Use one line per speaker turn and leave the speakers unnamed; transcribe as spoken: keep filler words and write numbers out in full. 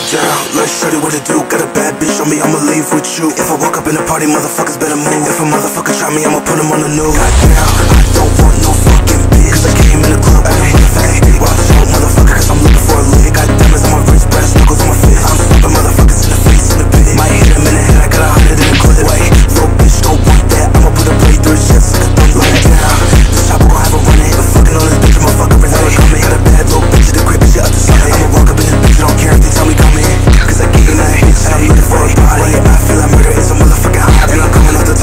down, let's show you what to do. Got a bad bitch on me, I'ma leave with you. If I walk up in the party, motherfuckers better move. If a motherfucker try me, I'ma put him on the news. Got down.